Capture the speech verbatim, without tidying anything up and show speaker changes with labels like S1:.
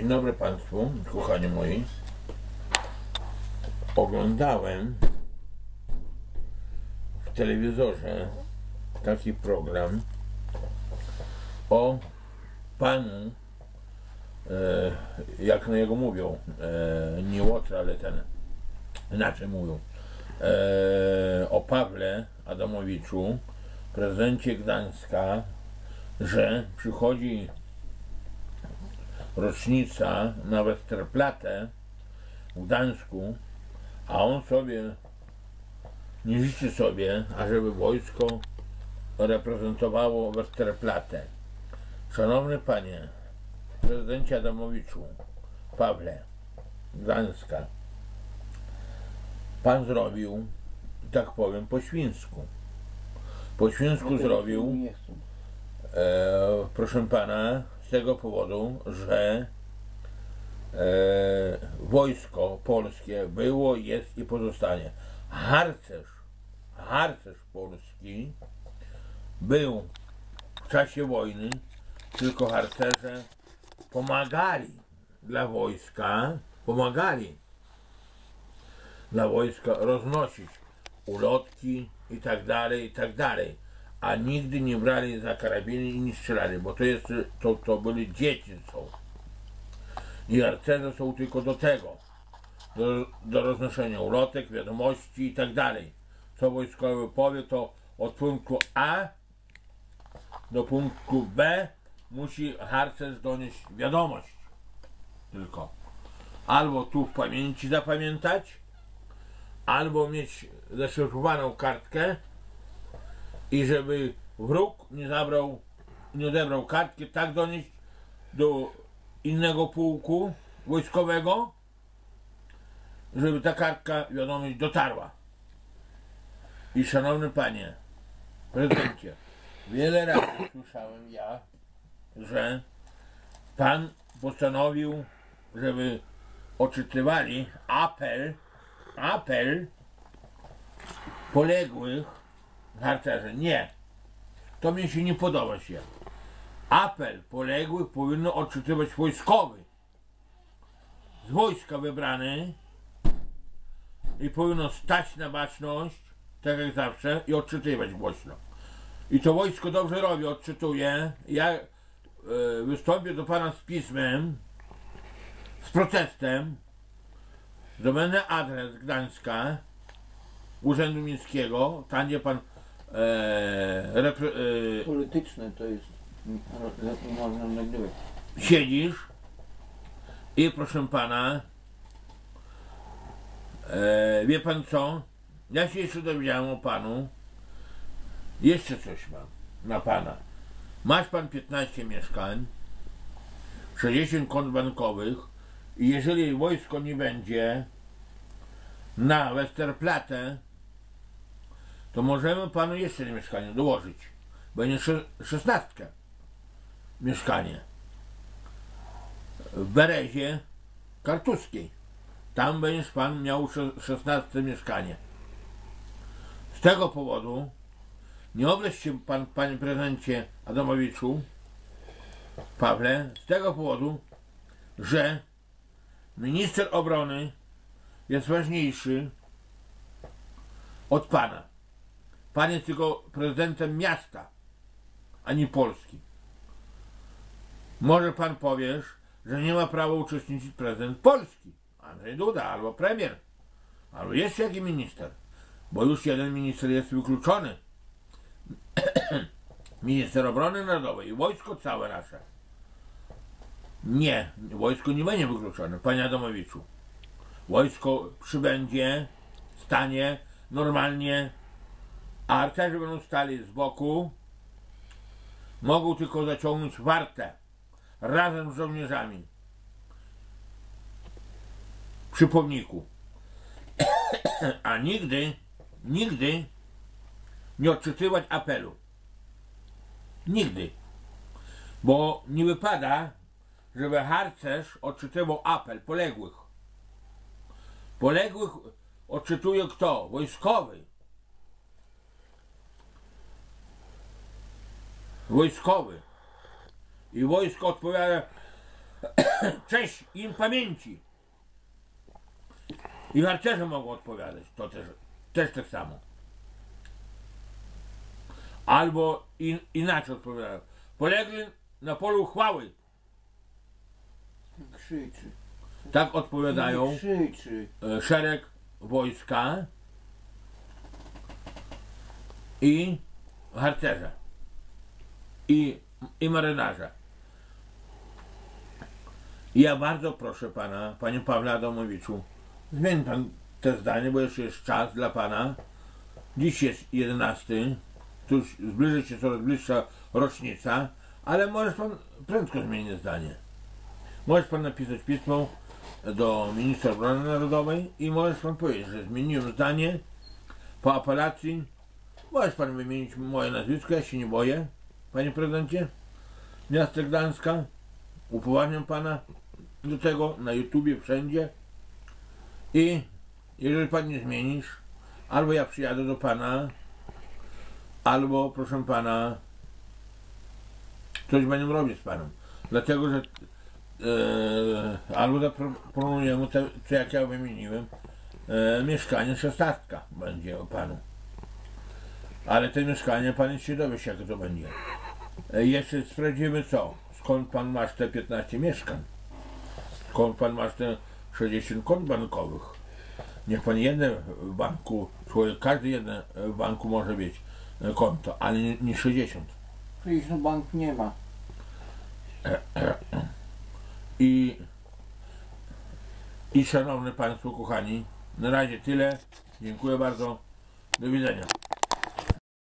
S1: Dzień dobry Państwu, kochani moi. Oglądałem w telewizorze taki program o panu, e, jak na jego mówią, e, nie Łotra, ale ten, inaczej mówią, e, o Pawle Adamowiczu, prezydencie Gdańska, że przychodzi rocznica na Westerplatte w Gdańsku, a on sobie nie życzy sobie, ażeby wojsko reprezentowało Westerplatte. Szanowny panie prezydencie Adamowiczu, Pawle Gdańska, pan zrobił, tak powiem, po świńsku. Po świńsku zrobił, e, proszę pana, z tego powodu, że e, wojsko polskie było, jest i pozostanie. Harcerz, harcerz polski był w czasie wojny, tylko harcerze pomagali dla wojska, pomagali dla wojska roznosić ulotki i tak dalej, i tak dalej, a nigdy nie brali za karabiny i nie strzelali, bo to jest, to, to byli dzieci są. I harcerze są tylko do tego, do, do roznoszenia ulotek, wiadomości i tak dalej. Co wojskowy powie, to od punktu A do punktu B musi harcerz donieść wiadomość. Tylko albo tu w pamięci zapamiętać, albo mieć zaszyfrowaną kartkę i żeby wróg nie zabrał, nie odebrał kartki, tak donieść do innego pułku wojskowego, żeby ta kartka, wiadomość, dotarła. I szanowny panie prezydencie, wiele razy słyszałem ja, że pan postanowił, żeby odczytywali apel, apel poległych harcerzy. Nie. To mi się nie podoba się. Apel poległych powinno odczytywać wojskowy. Z wojska wybrany i powinno stać na baczność, tak jak zawsze, i odczytywać głośno. I to wojsko dobrze robi, odczytuje. Ja e, wystąpię do pana z pismem, z protestem, zdobędę adres Gdańska, Urzędu Miejskiego, tam gdzie pan e, repre, e,
S2: polityczne to jest, można nagrywać.
S1: Siedzisz i proszę pana, e, wie pan co, ja się jeszcze dowiedziałem o panu, jeszcze coś mam na pana. Masz pan piętnaście mieszkań, sześćdziesiąt kont bankowych i jeżeli wojsko nie będzie na Westerplatte, to możemy panu jeszcze mieszkanie dołożyć. Będzie szesnastkę mieszkanie w Berezie Kartuskiej. Tam będziesz pan miał szesnaste mieszkanie. Z tego powodu nie obleź się pan, panie prezydencie Adamowiczu, Pawle, z tego powodu, że minister obrony jest ważniejszy od pana. Pan jest tylko prezydentem miasta, a nie Polski. Może pan powiesz, że nie ma prawa uczestniczyć prezydent Polski, Andrzej Duda, albo premier, albo jeszcze jakiś minister, bo już jeden minister jest wykluczony. Minister obrony narodowej i wojsko całe nasze. Nie, wojsko nie będzie wykluczone, panie Adamowiczu. Wojsko przybędzie, stanie normalnie, a harcerze będą stali z boku, mogą tylko zaciągnąć wartę razem z żołnierzami przy pomniku. A nigdy, nigdy nie odczytywać apelu. Nigdy. Bo nie wypada, żeby harcerz odczytywał apel poległych. Poległych odczytuje kto? Wojskowy. Wojskowy. I wojsko odpowiada cześć im pamięci. I harcerze mogą odpowiadać, to też, też tak samo. Albo in, inaczej odpowiadają. Polegli na polu chwały.
S2: Krzyczy.
S1: Tak odpowiadają
S2: Nie krzyczy.
S1: e, szereg wojska i harcerze i, i marynarze. Ja bardzo proszę pana, panie Pawle Adamowiczu, zmień pan te zdanie, bo jeszcze jest czas dla pana. Dziś jest jedenasty, tu już zbliży się coraz bliższa rocznica, ale możesz pan prędko zmienić zdanie. Możesz pan napisać pismo do ministra obrony narodowej i możesz pan powiedzieć, że zmieniłem zdanie po apelacji. Możesz pan wymienić moje nazwisko, ja się nie boję, panie prezydencie miasta Gdańska. Upoważniam pana do tego na YouTubie, wszędzie. I jeżeli pan nie zmienisz, albo ja przyjadę do pana, albo proszę pana, coś będę robić z panem. Dlatego, że e, albo zaproponujemy te, co jak ja wymieniłem, e, mieszkanie szesnastka będzie o panu. Ale te mieszkanie pan się dowie się, jak to będzie. E, jeszcze sprawdzimy co, skąd pan masz te piętnaście mieszkań. Skąd pan masz te sześćdziesiąt kont bankowych. Niech pan jeden w banku, człowiek, każdy jeden w banku może mieć konto, ale nie, nie sześćdziesiąt.
S2: Przecież no bank nie ma.
S1: I, I szanowni państwo kochani, na razie tyle. Dziękuję bardzo. Do widzenia.